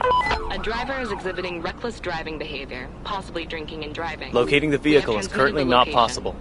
A driver is exhibiting reckless driving behavior, possibly drinking and driving. Locating the vehicle is currently not possible.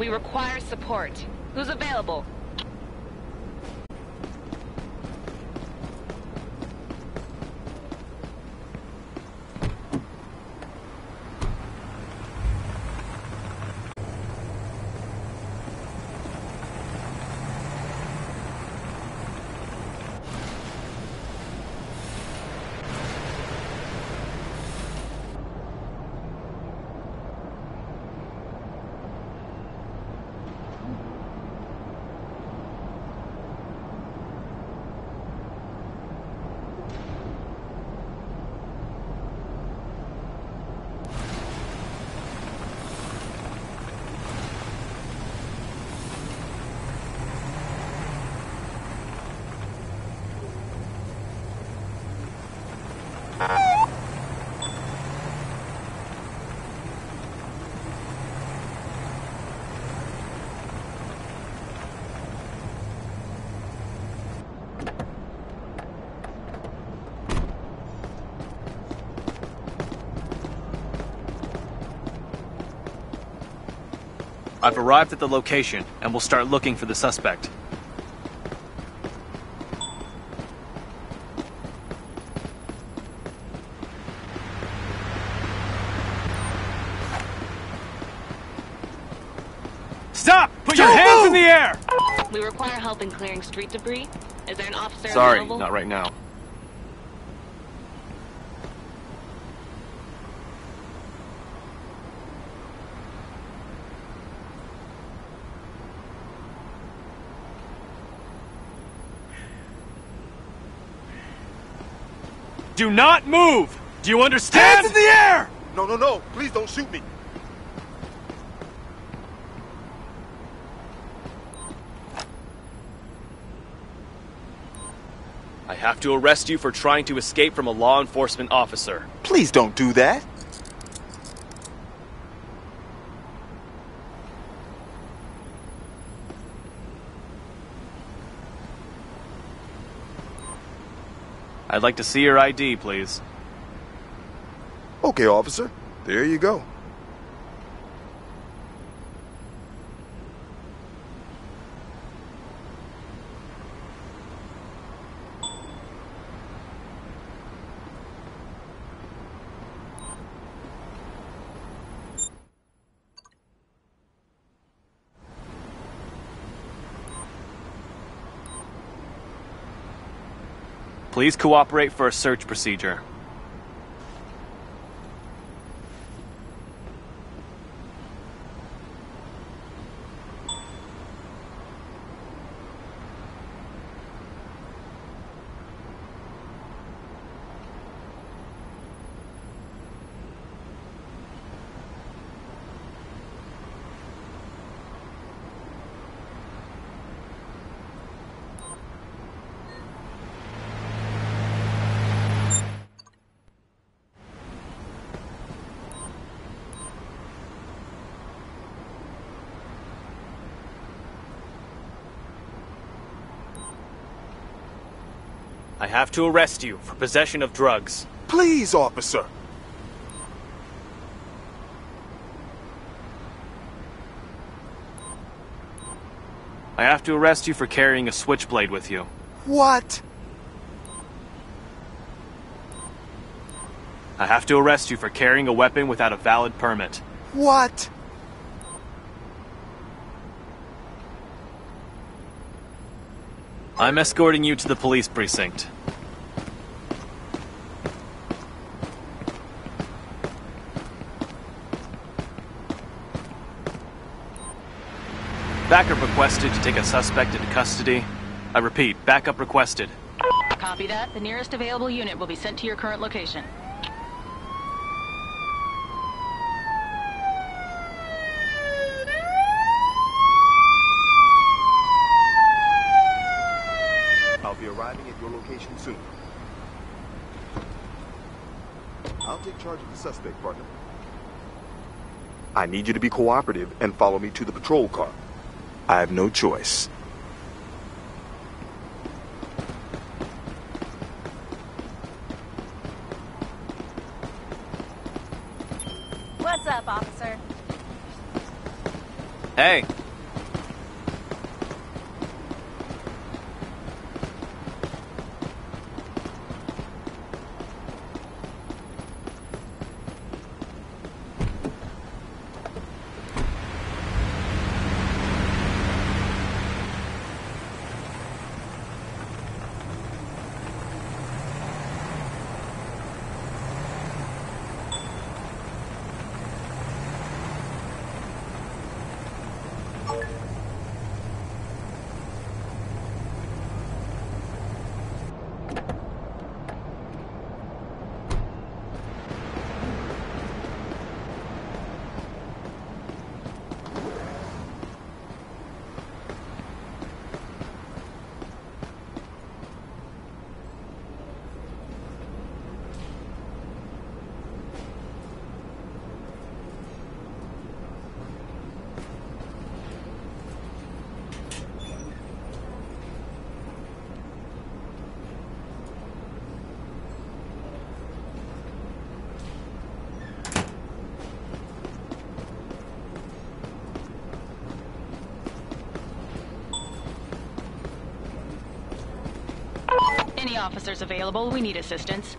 We require support. Who's available? I've arrived at the location, and we'll start looking for the suspect. Stop! Put your hands in the air! We require help in clearing street debris. Is there an officer Sorry, available? not right now. Do not move! Do you understand? Hands in the air! No, no, no. Please don't shoot me. I have to arrest you for trying to escape from a law enforcement officer. Please don't do that. I'd like to see your ID, please. Okay, officer. There you go. Please cooperate for a search procedure. I have to arrest you for possession of drugs. Please, officer. I have to arrest you for carrying a switchblade with you. What? I have to arrest you for carrying a weapon without a valid permit. What? I'm escorting you to the police precinct. Backup requested to take a suspect into custody. I repeat, backup requested. Copy that. The nearest available unit will be sent to your current location. I'll be arriving at your location soon. I'll take charge of the suspect, partner. I need you to be cooperative and follow me to the patrol car. I have no choice. What's up, officer? Hey. Any officers available? We need assistance.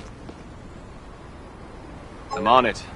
I'm on it.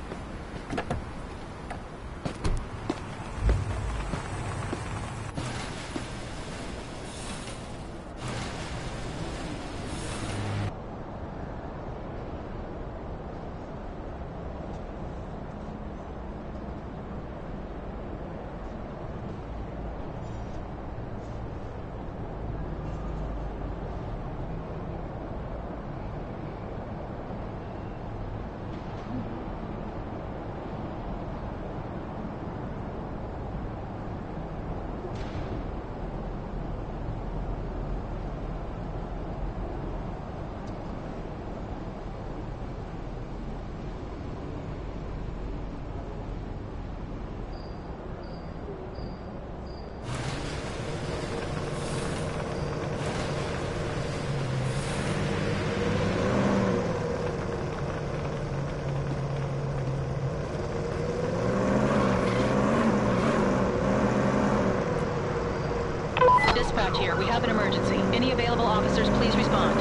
Dispatch here. We have an emergency. Any available officers, please respond.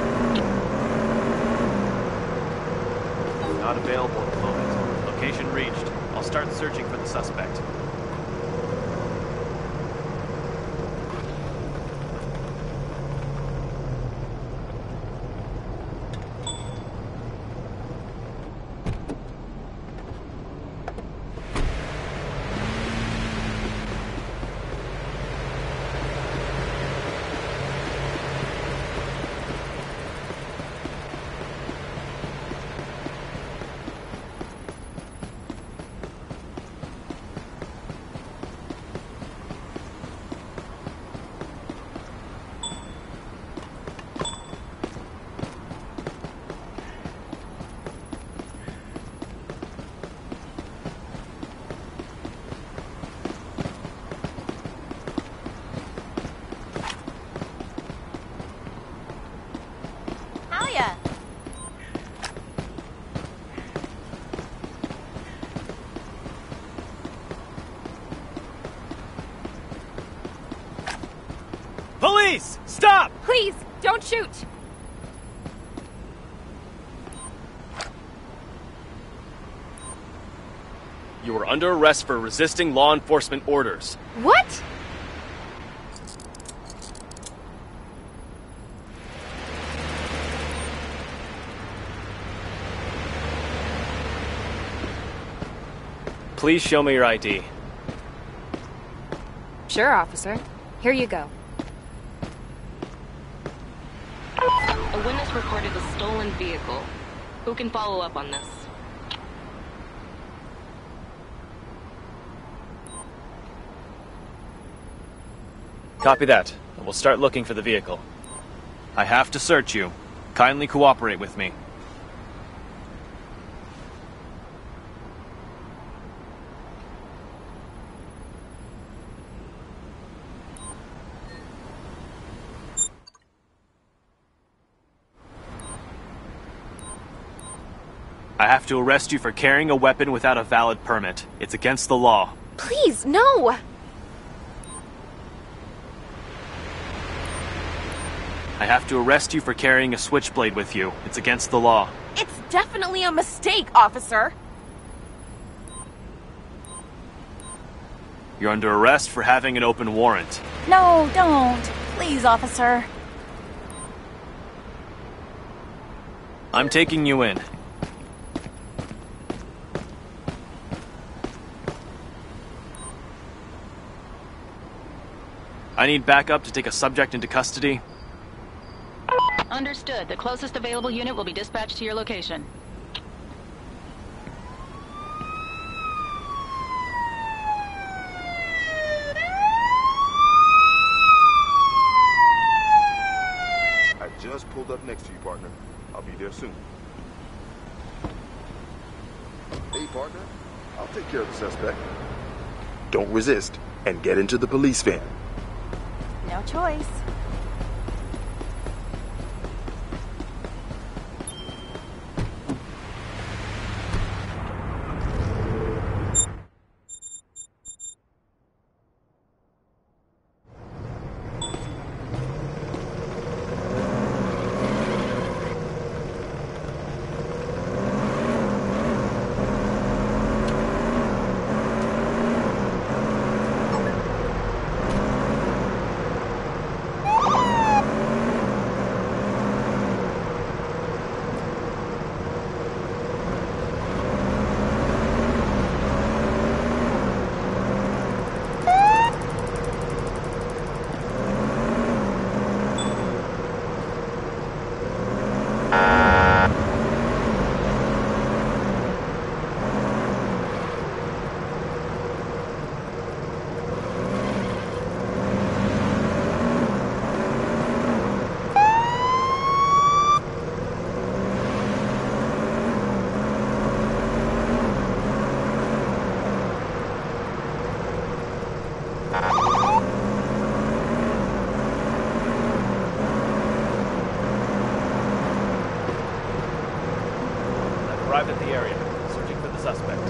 Not available at the moment. Location reached. I'll start searching for the suspect. Police! Stop! Please, don't shoot! You are under arrest for resisting law enforcement orders. What? Please show me your ID. Sure, officer. Here you go. A witness reported a stolen vehicle. Who can follow up on this? Copy that. We'll start looking for the vehicle. I have to search you. Kindly cooperate with me. I have to arrest you for carrying a weapon without a valid permit. It's against the law. Please, no! I have to arrest you for carrying a switchblade with you. It's against the law. It's definitely a mistake, officer. You're under arrest for having an open warrant. No, don't. Please, officer. I'm taking you in. I need backup to take a subject into custody. Understood. The closest available unit will be dispatched to your location. I just pulled up next to you, partner. I'll be there soon. Hey, partner. I'll take care of the suspect. Don't resist and get into the police van. No choice. Arrived at the area, searching for the suspect.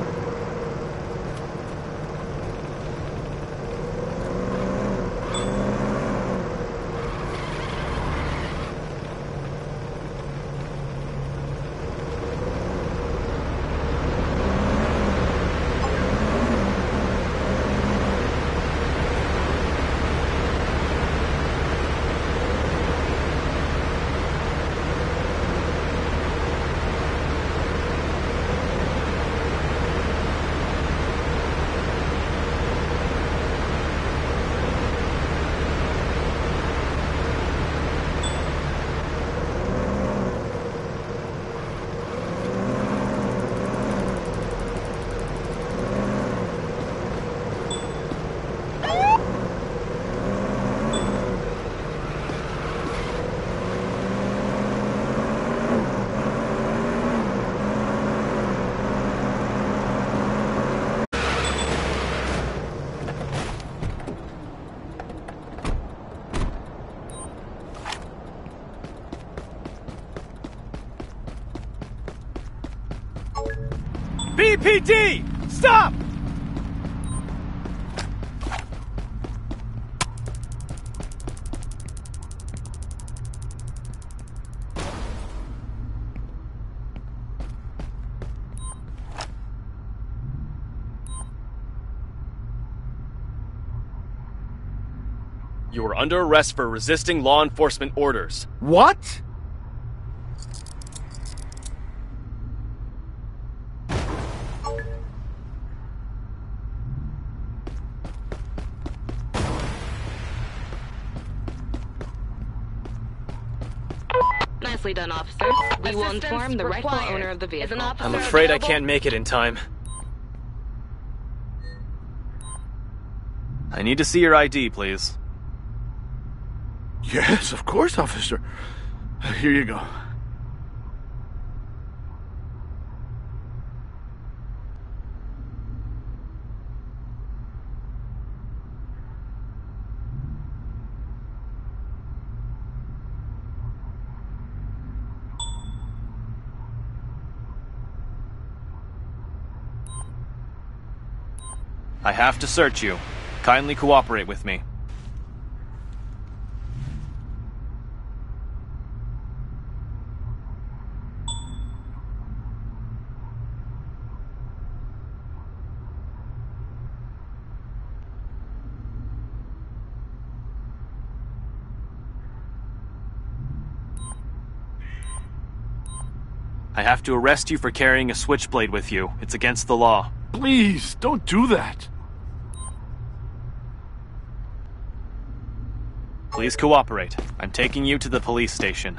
BPD! Stop! You are under arrest for resisting law enforcement orders. What? Nicely done, officer. We will inform the rightful owner of the vehicle. I'm afraid I can't make it in time. I need to see your ID, please. Yes, of course, officer. Here you go. I have to search you. Kindly cooperate with me. I have to arrest you for carrying a switchblade with you. It's against the law. Please, don't do that. Please cooperate. I'm taking you to the police station.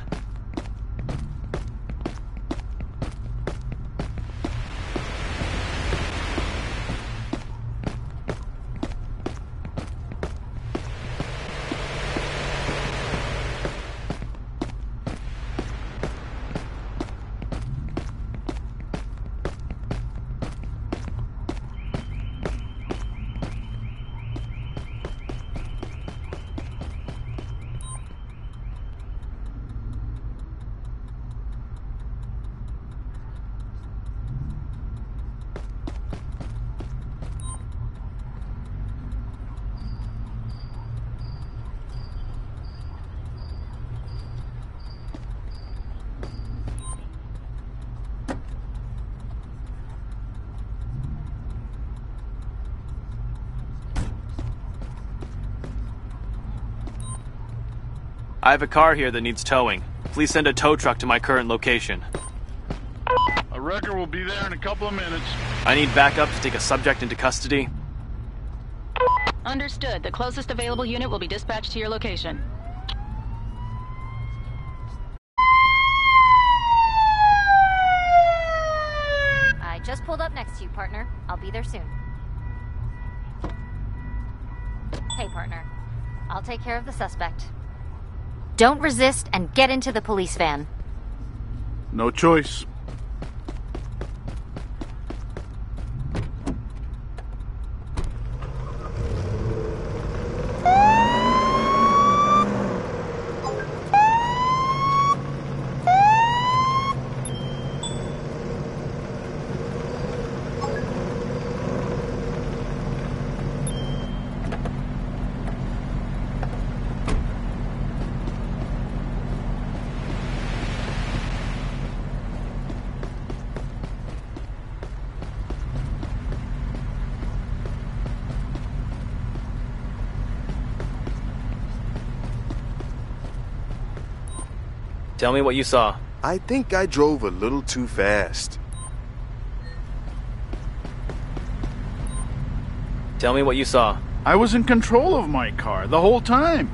I have a car here that needs towing. Please send a tow truck to my current location. A wrecker will be there in a couple of minutes. I need backup to take a subject into custody. Understood. The closest available unit will be dispatched to your location. I just pulled up next to you, partner. I'll be there soon. Hey, partner. I'll take care of the suspect. Don't resist and get into the police van. No choice. Tell me what you saw. I think I drove a little too fast. Tell me what you saw. I was in control of my car the whole time.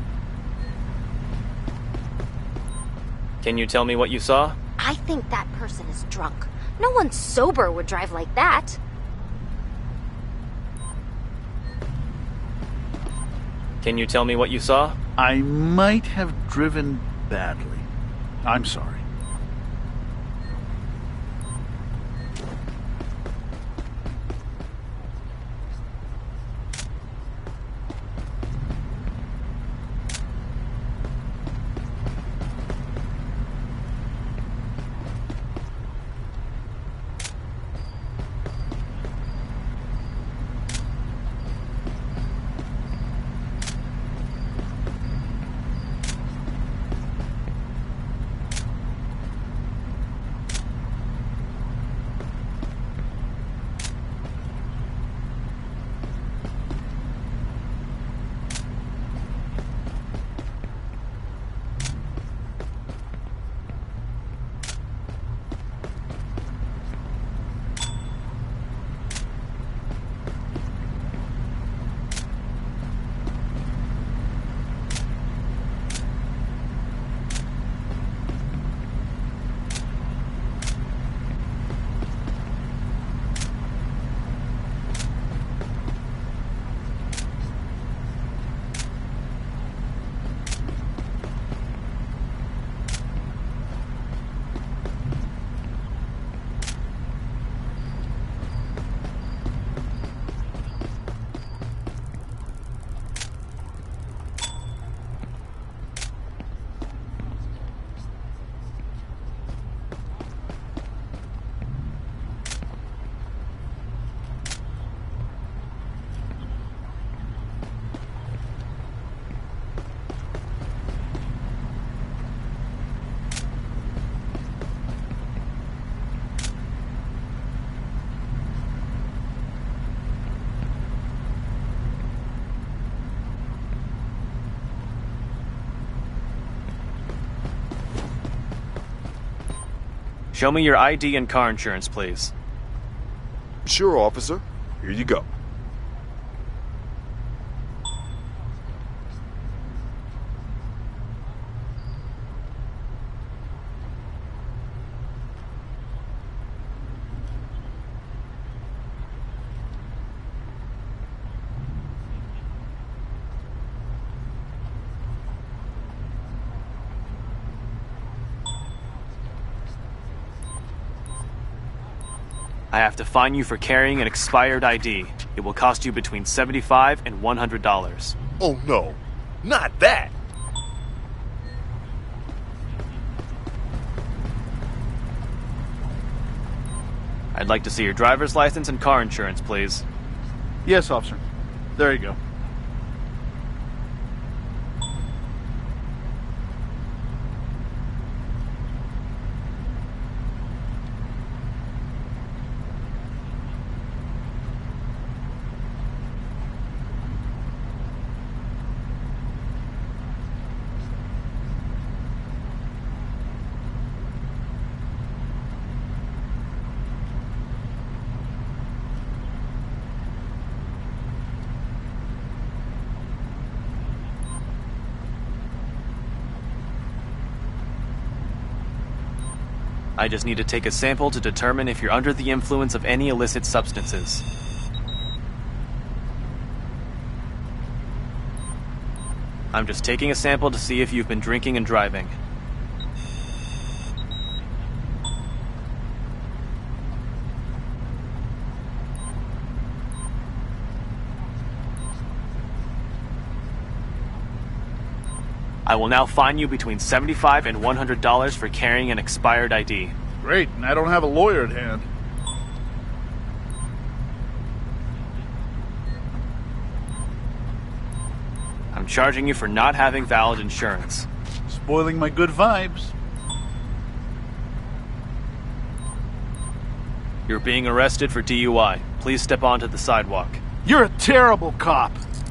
Can you tell me what you saw? I think that person is drunk. No one sober would drive like that. Can you tell me what you saw? I might have driven badly. I'm sorry. Show me your ID and car insurance, please. Sure, officer. Here you go. I have to fine you for carrying an expired ID. It will cost you between $75 and $100. Oh no, not that! I'd like to see your driver's license and car insurance, please. Yes, officer. There you go. I just need to take a sample to determine if you're under the influence of any illicit substances. I'm just taking a sample to see if you've been drinking and driving. I will now fine you between $75 and $100 for carrying an expired ID. Great, and I don't have a lawyer at hand. I'm charging you for not having valid insurance. Spoiling my good vibes. You're being arrested for DUI. Please step onto the sidewalk. You're a terrible cop.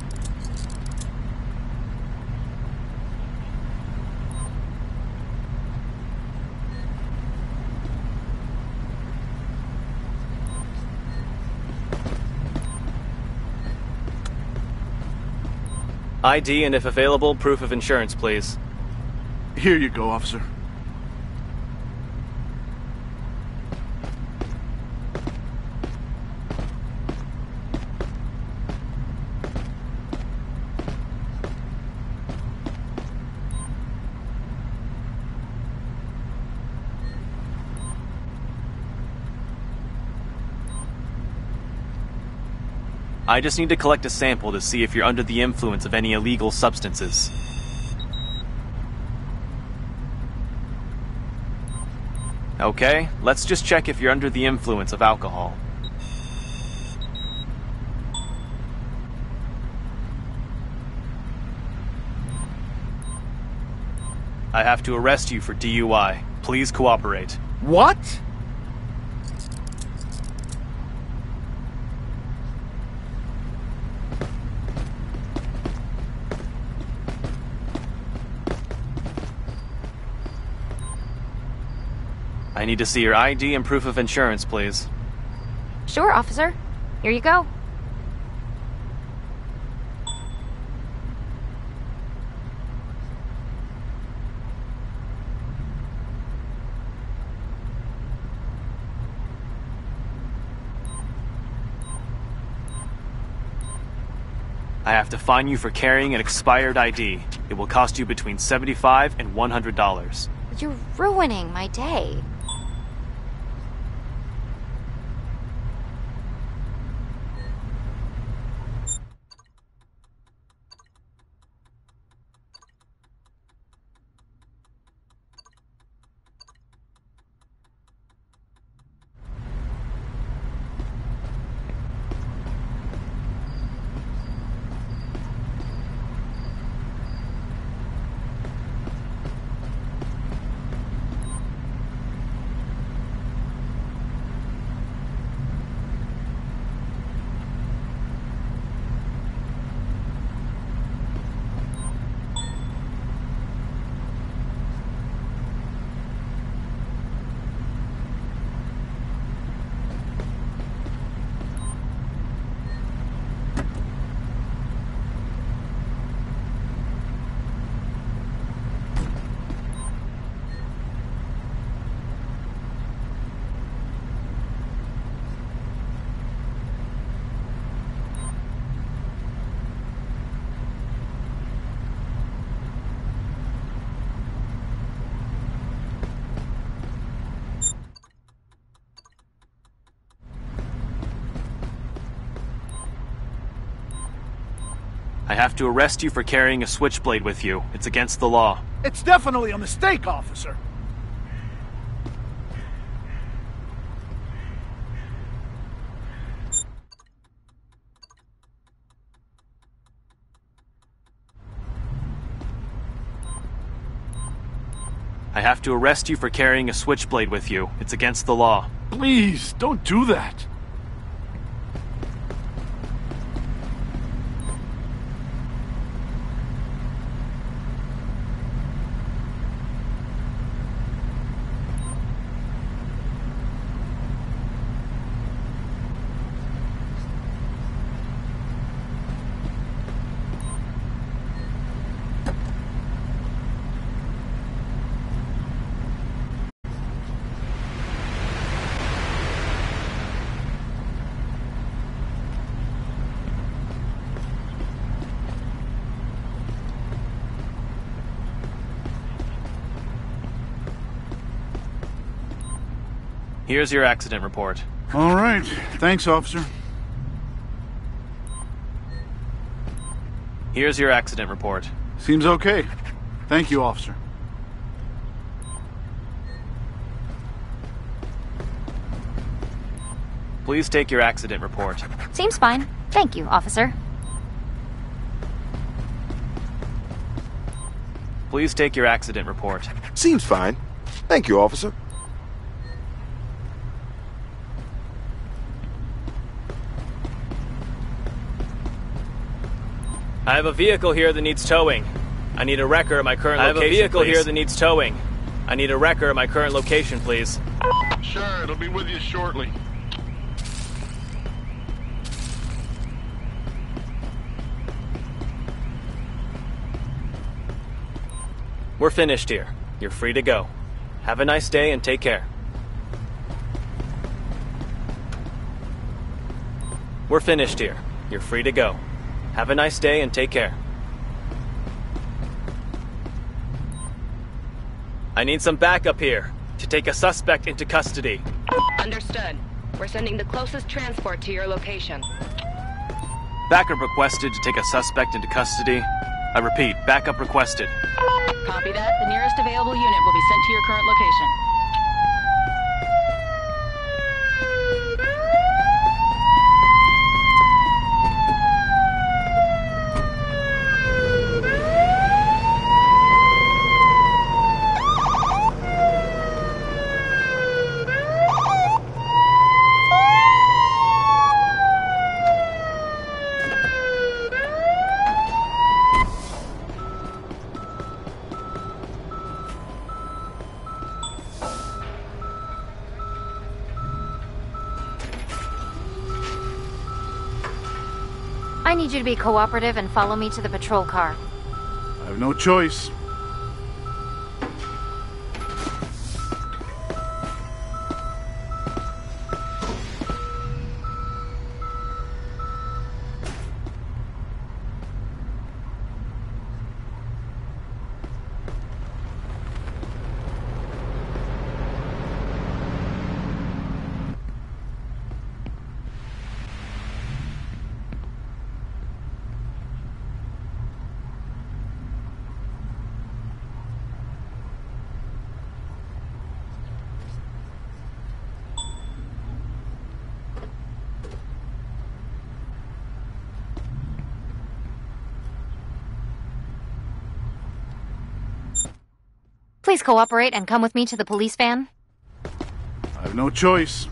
ID and, if available, proof of insurance, please. Here you go, officer. I just need to collect a sample to see if you're under the influence of any illegal substances. Okay, let's just check if you're under the influence of alcohol. I have to arrest you for DUI. Please cooperate. What? I need to see your ID and proof of insurance, please. Sure, officer. Here you go. I have to fine you for carrying an expired ID. It will cost you between $75 and $100. You're ruining my day. I have to arrest you for carrying a switchblade with you. It's against the law. It's definitely a mistake, officer. I have to arrest you for carrying a switchblade with you. It's against the law. Please, don't do that. Here's your accident report. All right. Thanks, officer. Here's your accident report. Seems okay. Thank you, officer. Please take your accident report. Seems fine. Thank you, officer. Please take your accident report. Seems fine. Thank you, officer. I have a vehicle here that needs towing. I need a wrecker at my current location, I have a vehicle here that needs towing. I need a wrecker at my current location, please. Sure, it'll be with you shortly. We're finished here. You're free to go. Have a nice day and take care. We're finished here. You're free to go. Have a nice day and take care. I need some backup here to take a suspect into custody. Understood. We're sending the closest transport to your location. Backup requested to take a suspect into custody. I repeat, backup requested. Copy that. The nearest available unit will be sent to your current location. I need you to be cooperative and follow me to the patrol car. I have no choice. Please cooperate and come with me to the police van. I have no choice.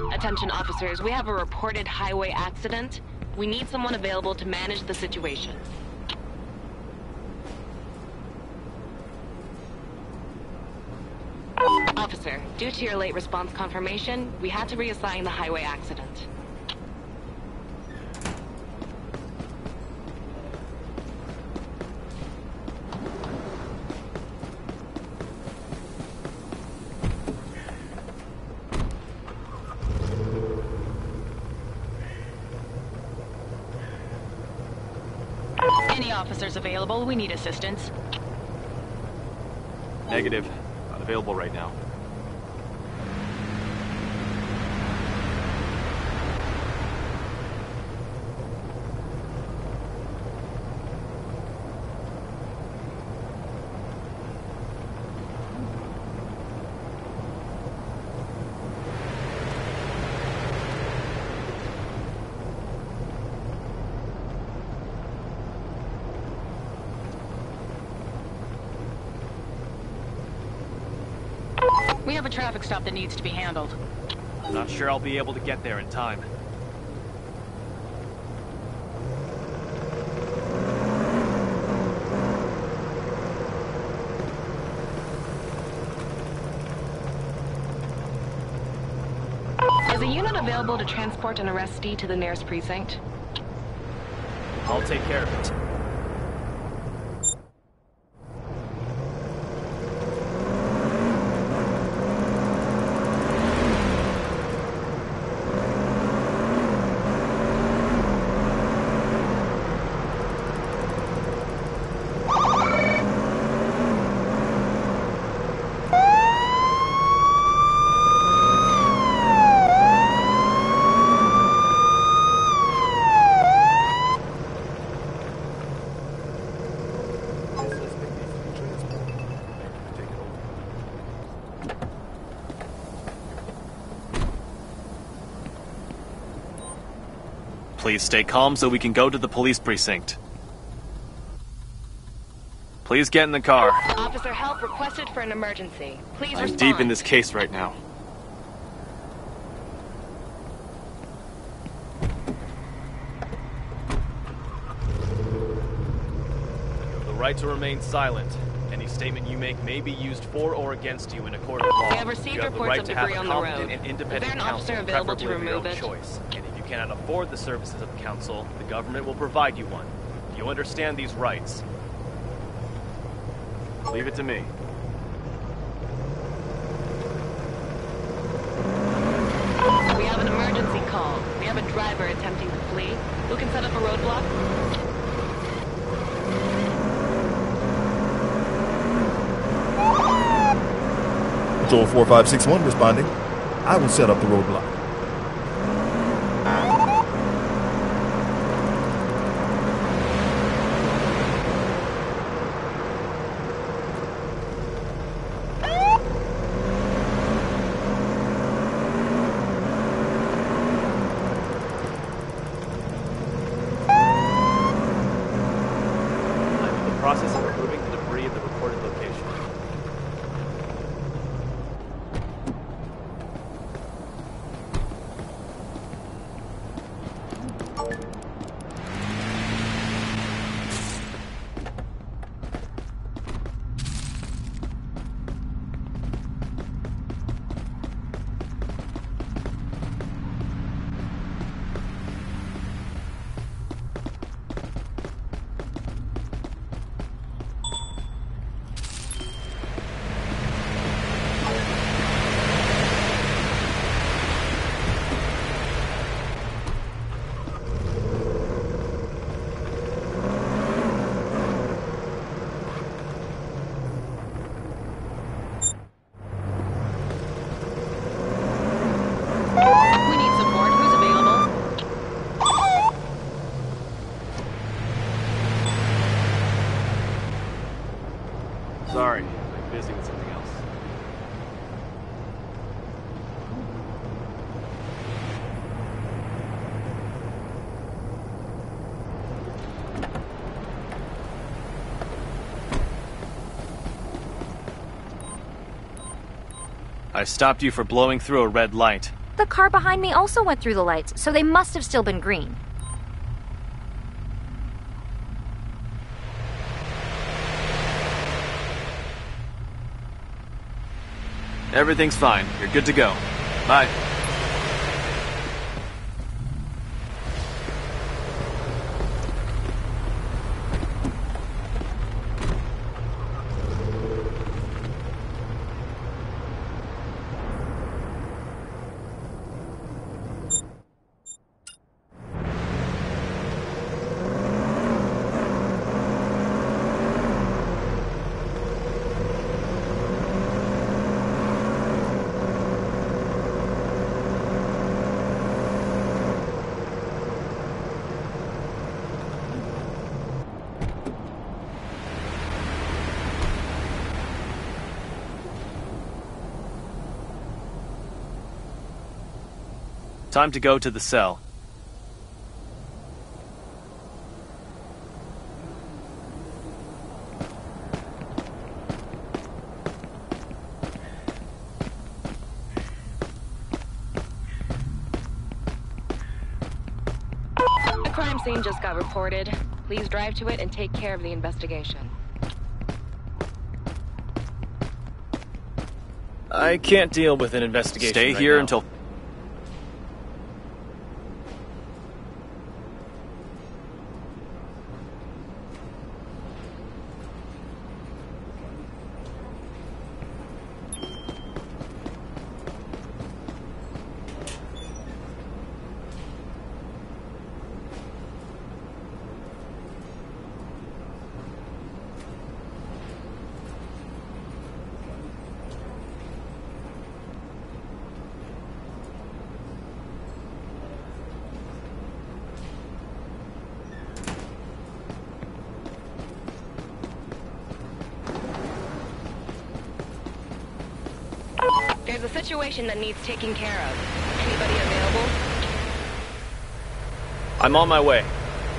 Attention officers, we have a reported highway accident. We need someone available to manage the situation. Officer, due to your late response confirmation, we had to reassign the highway accident. Any officers available? We need assistance. Negative. Not available right now. We have a traffic stop that needs to be handled. I'm not sure I'll be able to get there in time. Is a unit available to transport an arrestee to the nearest precinct? I'll take care of it. Please stay calm so we can go to the police precinct. Please get in the car. Officer help requested for an emergency. Please I'm respond. deep in this case right now. You have the right to remain silent. Any statement you make may be used for or against you in a court of law. We have received You have the reports right of to have debris a on the competent road. and Is independent there an officer counsel, available to preferably of your remove own it? choice. And if you cannot afford the services of counsel, the government will provide you one. Do you understand these rights? Leave it to me. We have an emergency call. We have a driver attempting to flee. Who can set up a roadblock? Patrol 4561 responding. I will set up the roadblock. I'm in the process of removing the debris at the reported location. We need support. Who's available? Sorry, I'm busy with something else. I stopped you for blowing through a red light. The car behind me also went through the lights, so they must have still been green. Everything's fine. You're good to go. Bye. Time to go to the cell. A crime scene just got reported. Please drive to it and take care of the investigation. I can't deal with an investigation. Stay here until... There's a situation that needs taking care of. Anybody available? I'm on my way.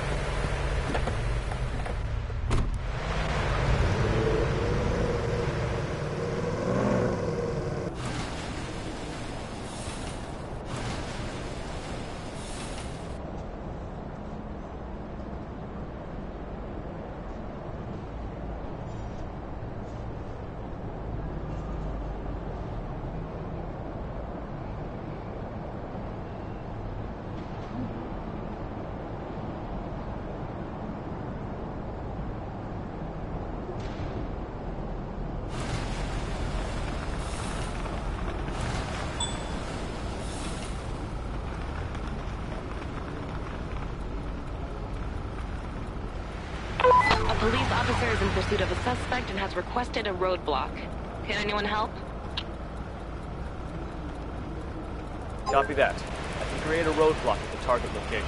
A police officer is in pursuit of a suspect and has requested a roadblock. Can anyone help? Copy that. I can create a roadblock at the target location.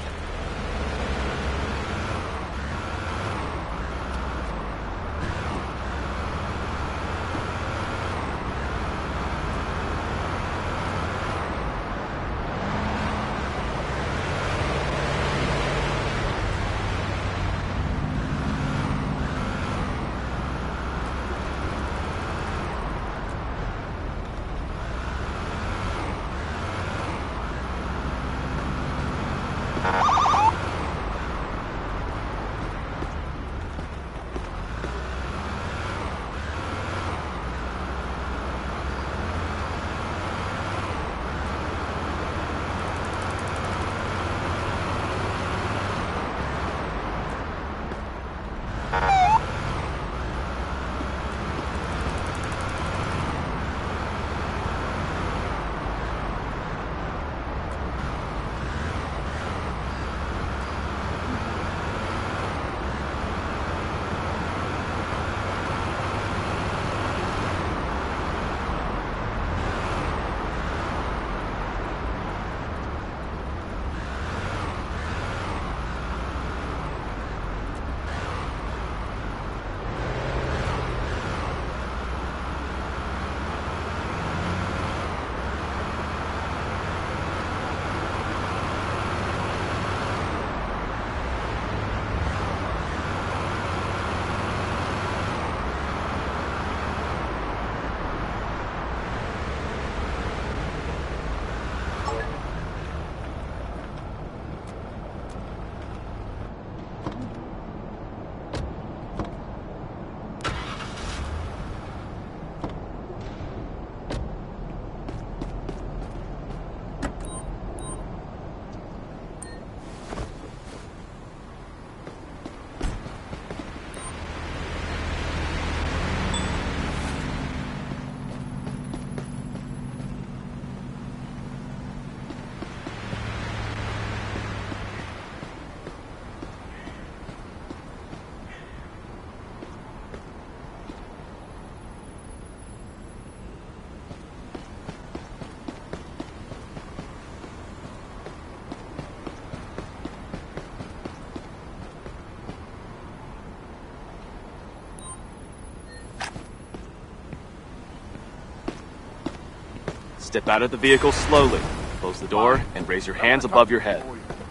Step out of the vehicle slowly. Close the door and raise your hands above your head.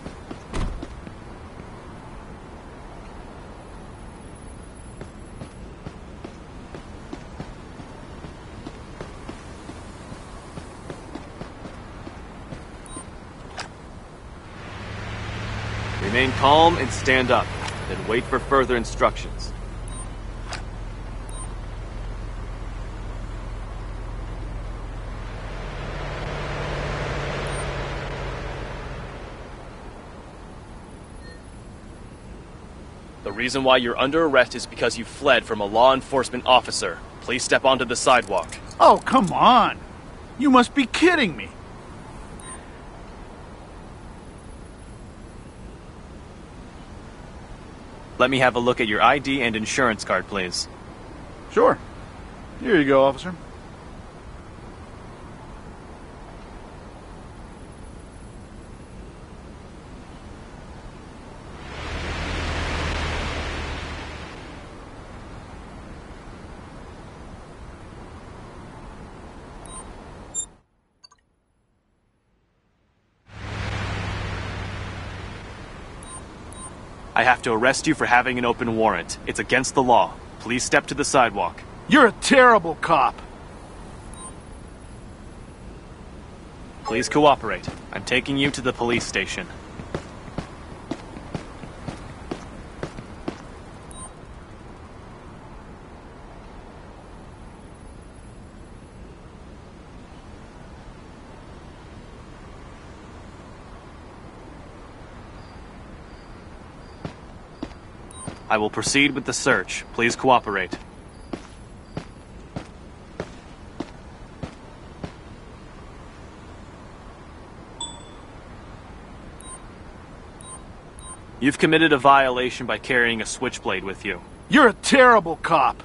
Remain calm and stand up, then wait for further instructions. The reason why you're under arrest is because you fled from a law enforcement officer. Please step onto the sidewalk. Oh, come on. You must be kidding me. Let me have a look at your ID and insurance card, please. Sure. Here you go, officer. I have to arrest you for having an open warrant. It's against the law. Please step to the sidewalk. You're a terrible cop. Please cooperate. I'm taking you to the police station. I will proceed with the search. Please cooperate. You've committed a violation by carrying a switchblade with you. You're a terrible cop.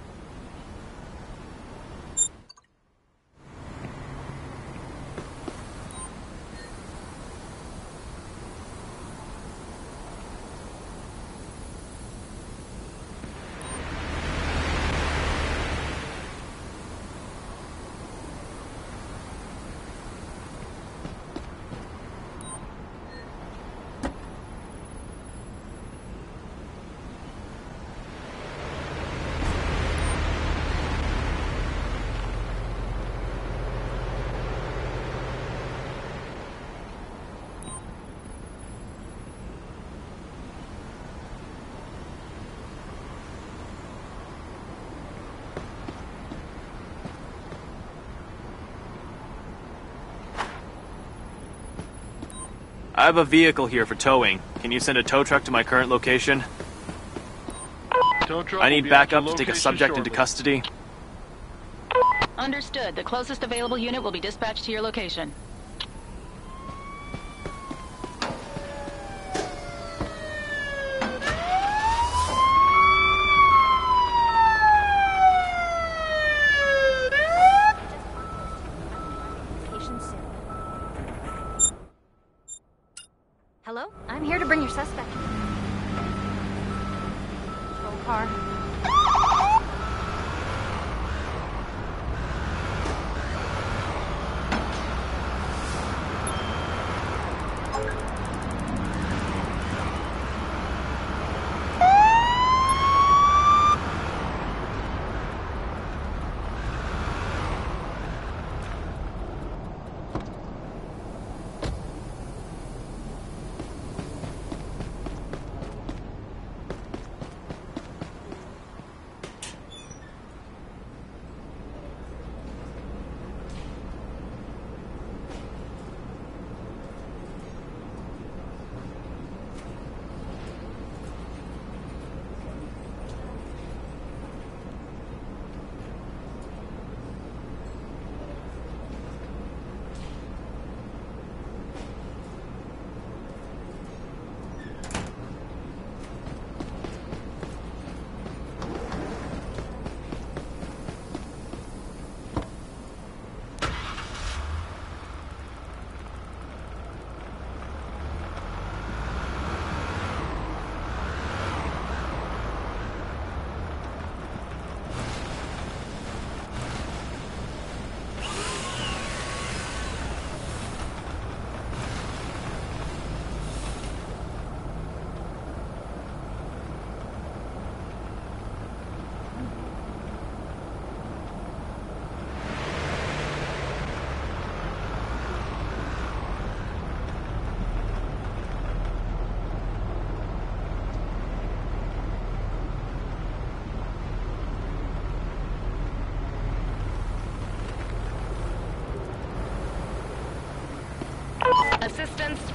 I have a vehicle here for towing. Can you send a tow truck to my current location? Tow truck I will need be at backup your to take a location subject into shortly. custody. Understood. The closest available unit will be dispatched to your location. Hello? I'm here to bring your suspect. Patrol car.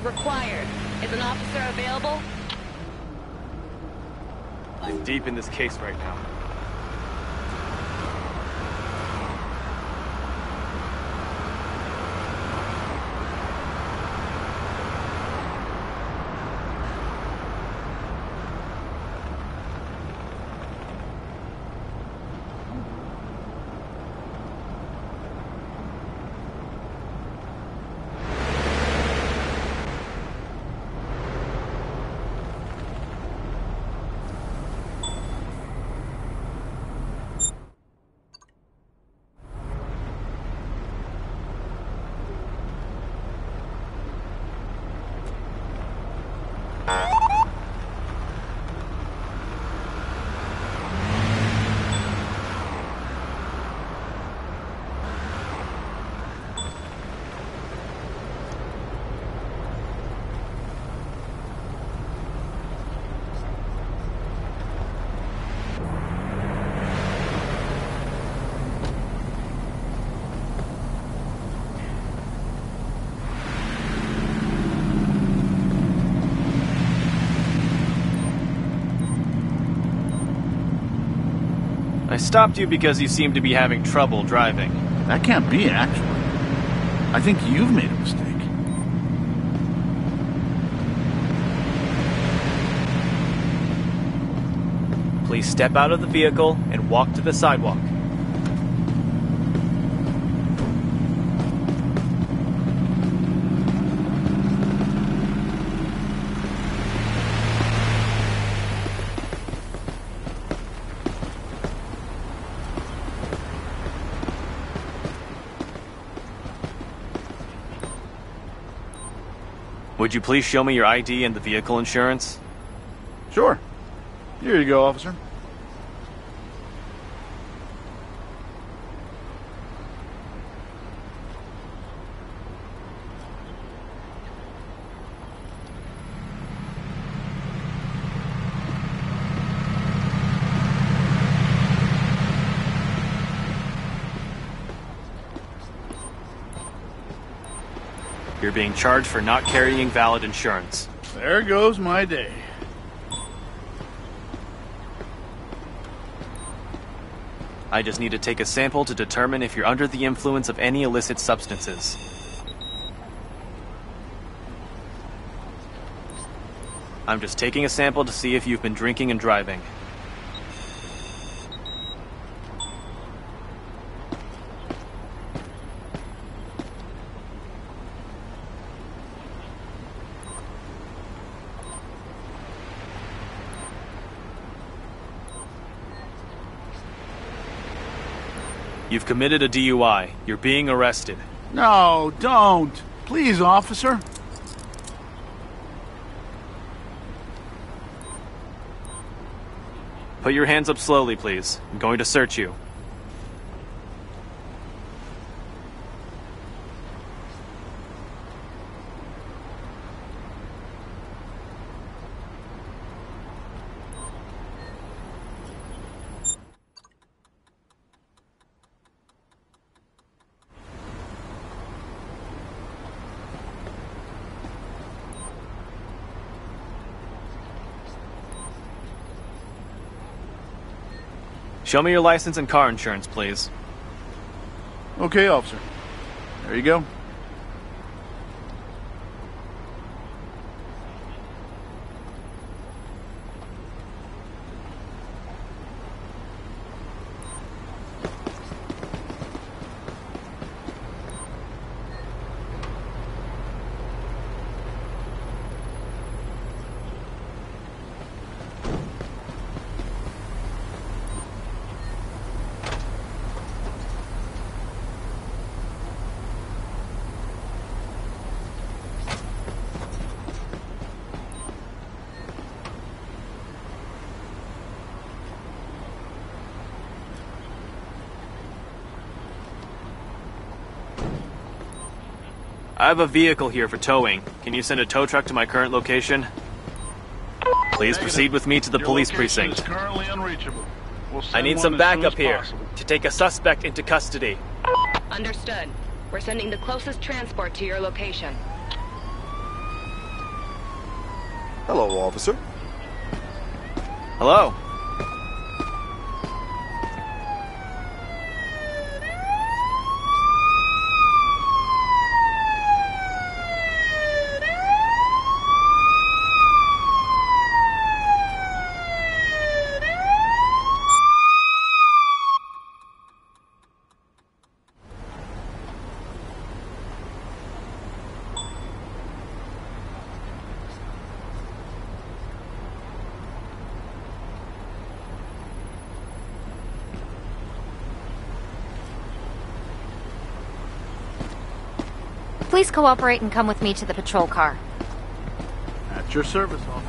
Required. Is an officer available? I'm deep in this case right now. I stopped you because you seem to be having trouble driving. That can't be, actually. I think you've made a mistake. Please step out of the vehicle and walk to the sidewalk. Would you please show me your ID and the vehicle insurance? Sure. Here you go, officer. You're being charged for not carrying valid insurance. There goes my day. I just need to take a sample to determine if you're under the influence of any illicit substances. I'm just taking a sample to see if you've been drinking and driving. You've committed a DUI. You're being arrested. No, don't. Please, officer. Put your hands up slowly, please. I'm going to search you. Show me your license and car insurance, please. Okay, officer. There you go. I have a vehicle here for towing. Can you send a tow truck to my current location? Please proceed with me to the police precinct. Is currently unreachable. We'll send I need one some as soon backup as here possible. to take a suspect into custody. Understood. We're sending the closest transport to your location. Hello, officer. Hello. Please cooperate and come with me to the patrol car. At your service, officer.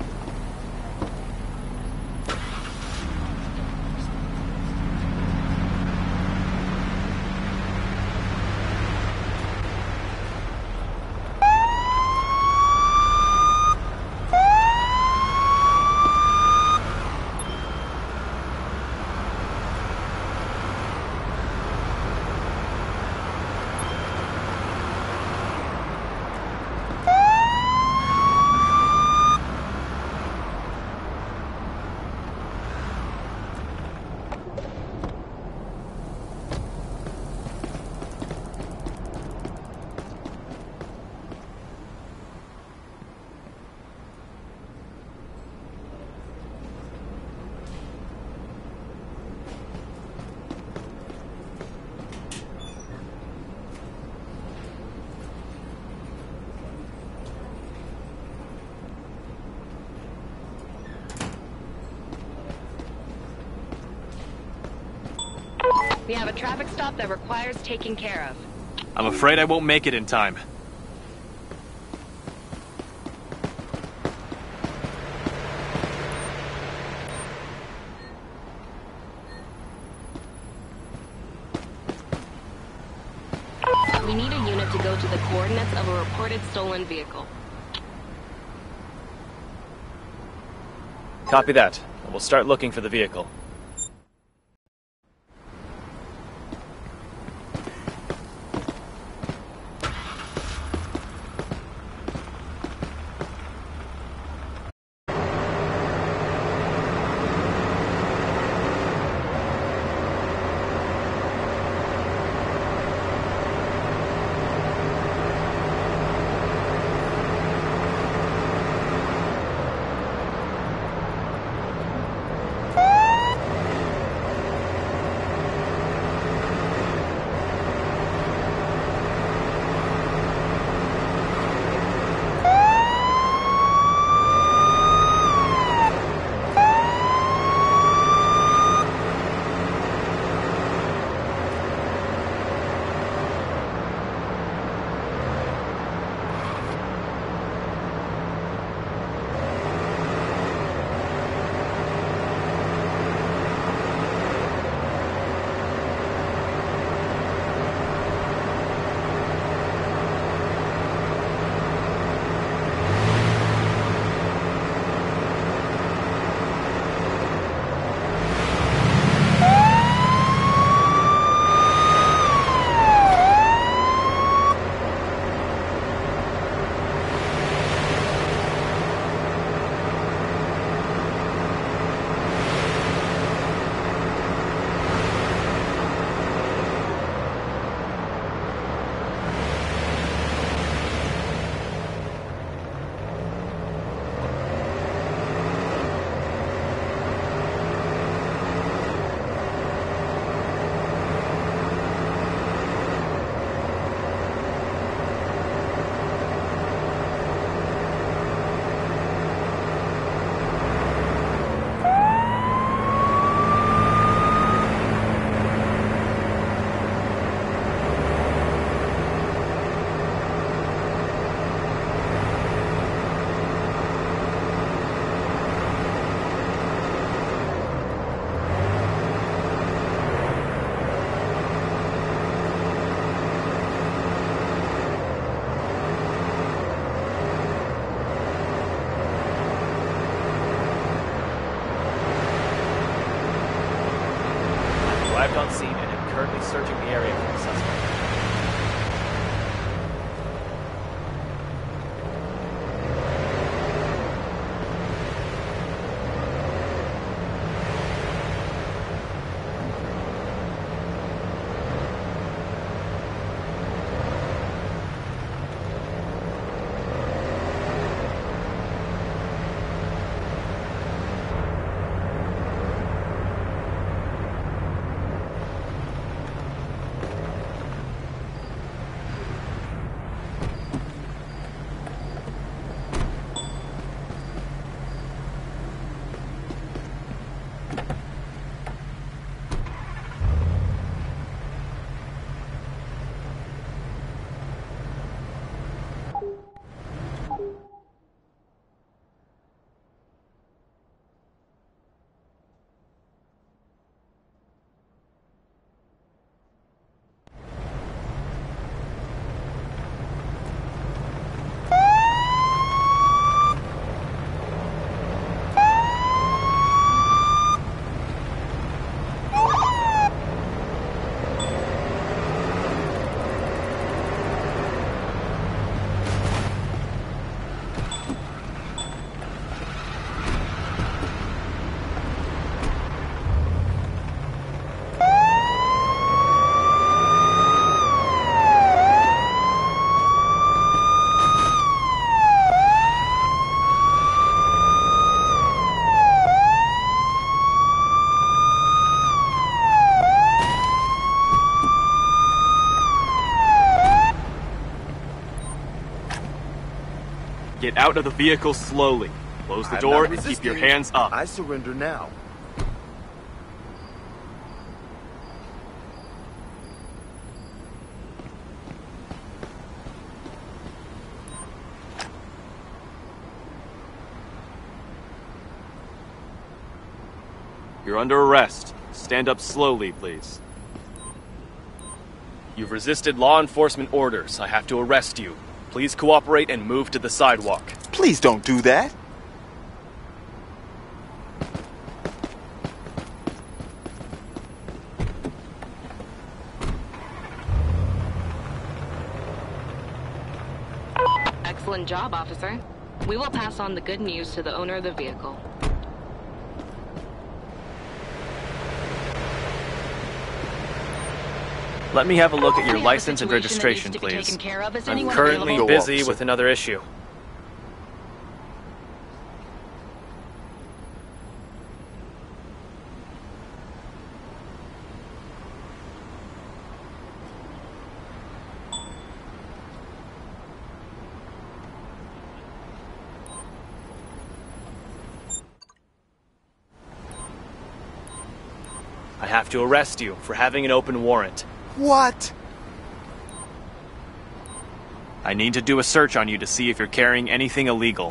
We have a traffic stop that requires taking care of. I'm afraid I won't make it in time. We need a unit to go to the coordinates of a reported stolen vehicle. Copy that. We'll start looking for the vehicle. Arrived on scene and am currently searching the area for the suspect. Get out of the vehicle slowly. Close the door and keep your hands up. I surrender now. You're under arrest. Stand up slowly, please. You've resisted law enforcement orders. I have to arrest you. Please cooperate and move to the sidewalk. Please don't do that. Excellent job, officer. We will pass on the good news to the owner of the vehicle. Let me have a look at your We have a license and situation that registration, needs to be please. taken care of. Is I'm anyone currently available? busy Officer. with another issue. I have to arrest you for having an open warrant. What? I need to do a search on you to see if you're carrying anything illegal.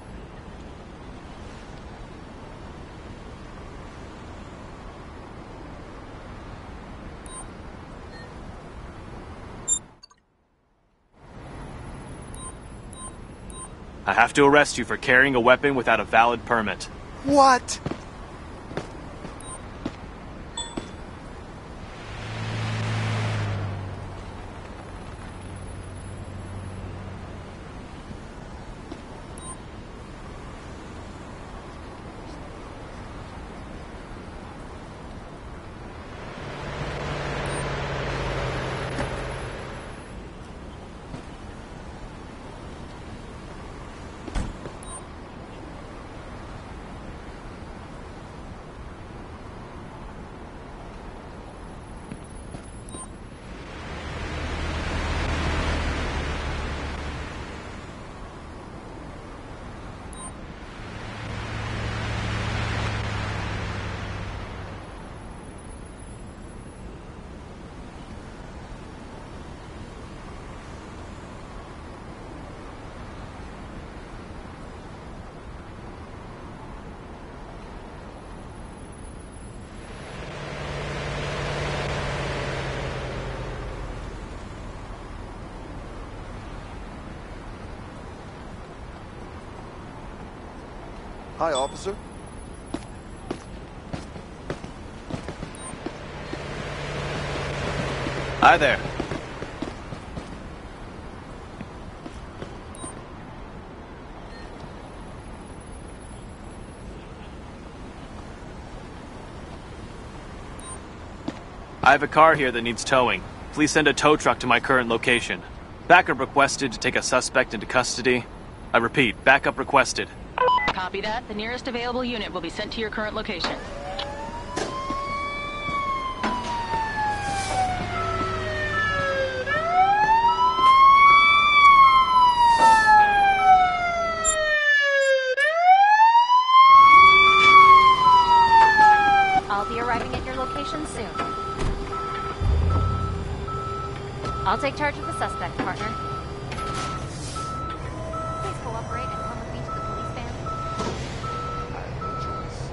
I have to arrest you for carrying a weapon without a valid permit. What? Hi, officer. Hi there. I have a car here that needs towing. Please send a tow truck to my current location. Backup requested to take a suspect into custody. I repeat, backup requested. Copy that. The nearest available unit will be sent to your current location. I'll be arriving at your location soon. I'll take charge of the suspect, partner. Please cooperate and come with me to the police van. I have no choice.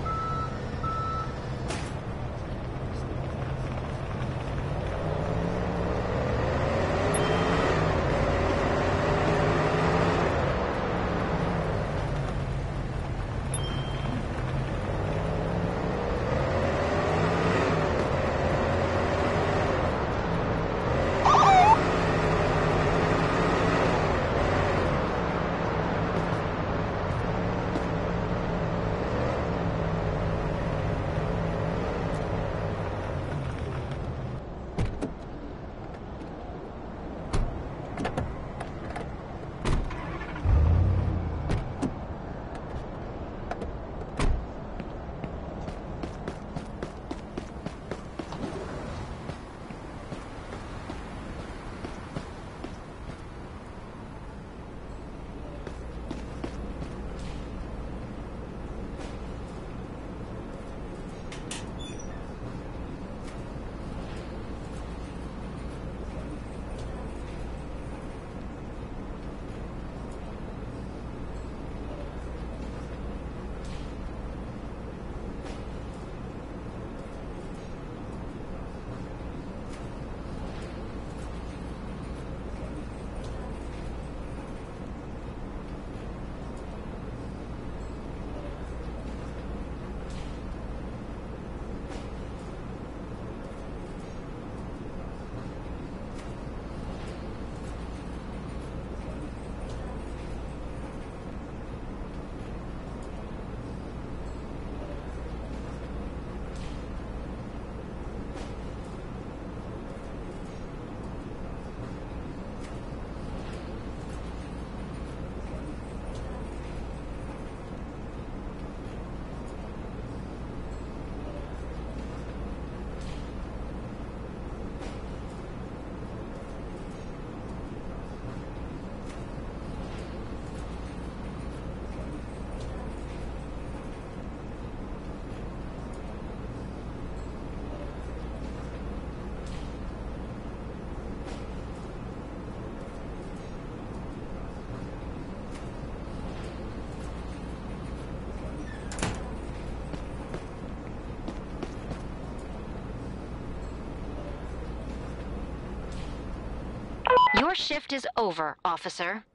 Your shift is over, officer.